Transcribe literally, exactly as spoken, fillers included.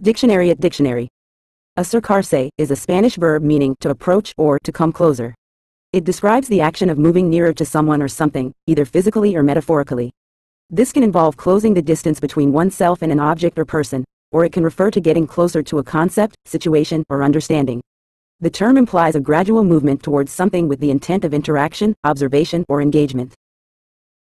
Dictionary at dictionary. Acercarse is a Spanish verb meaning to approach or to come closer. It describes the action of moving nearer to someone or something, either physically or metaphorically. This can involve closing the distance between oneself and an object or person, or it can refer to getting closer to a concept, situation, or understanding. The term implies a gradual movement towards something with the intent of interaction, observation, or engagement.